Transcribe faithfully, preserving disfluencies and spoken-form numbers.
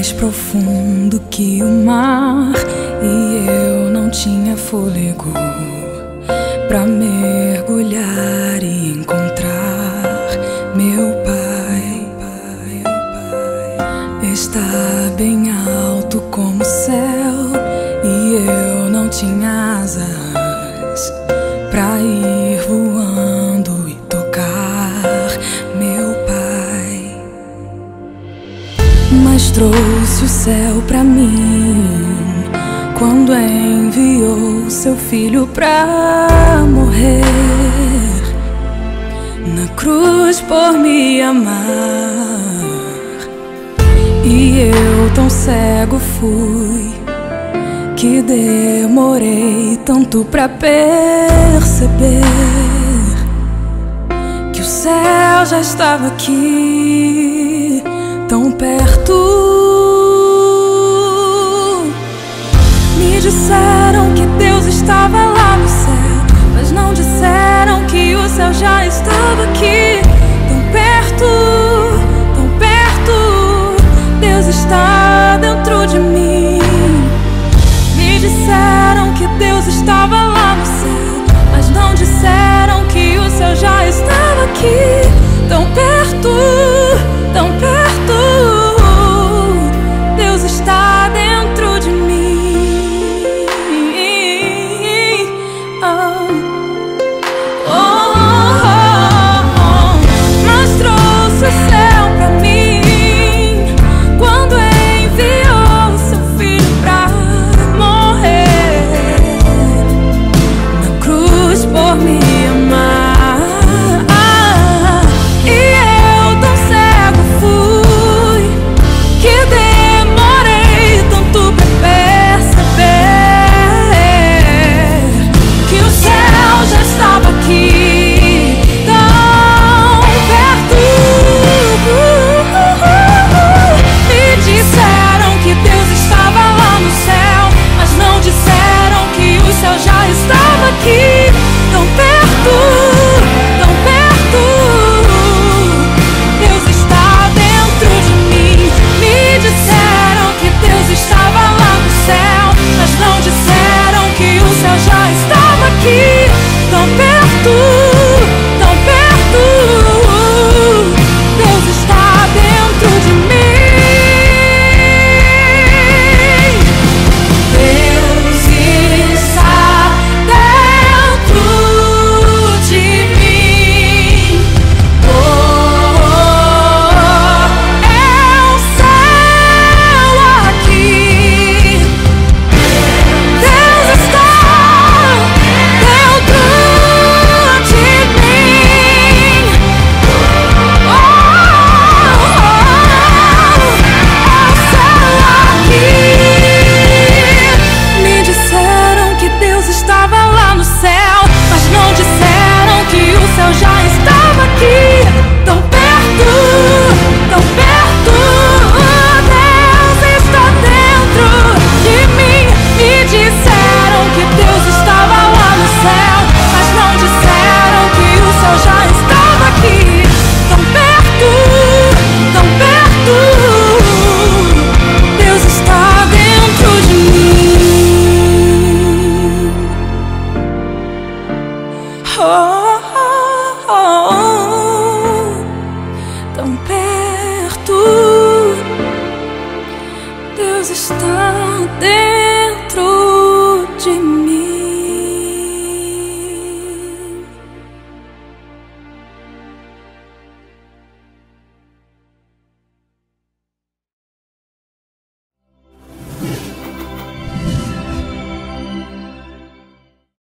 mais profundo que o mar, e eu não tinha fôlego pra mergulhar e encontrar meu pai. Está bem alto como o céu, e eu não tinha asas pra ir voando e tocar meu pai. Mas trouxe o céu pra mim quando enviou seu filho pra morrer na cruz por me amar. E eu tão cego fui que demorei tanto pra perceber que o céu já estava aqui, tão perto. Me disseram que Deus estava lá no céu, mas não disseram que o céu já estava aqui, tão perto, tão perto. Deus está dentro de mim. Me disseram que Deus estava lá no céu, mas não disseram que o céu já estava aqui, tão perto, tão perto. Deus está dentro de mim. Oh, oh, oh, oh. Mas trouxe o céu pra mim quando enviou seu filho pra morrer na cruz por me amar. E eu tão cego fui que demorei tanto pra perceber que o céu já estava aqui, tão perto. Me disseram que Deus estava lá no céu, mas não disseram que o céu já estava aqui, tão perto, tão perto. Deus está dentro de mim. Me disseram que Deus estava lá no céu, mas não disseram que o céu já estava aqui, tão perto, tão perto. Deus está dentro de mim. Deus está dentro de mim. Oh, é o céu aqui. Deus está dentro de mim. Oh, é o céu aqui. Me disseram que Deus estava lá no céu, mas não disseram que o céu já estava aqui, tão perto, tão perto. Deus está dentro de mim. Me disseram que Deus estava lá no céu, mas não disseram que o céu já estava aqui, tão perto, tão perto. Deus está dentro de mim. Oh, oh, oh, tão perto. Deus está dentro de mim.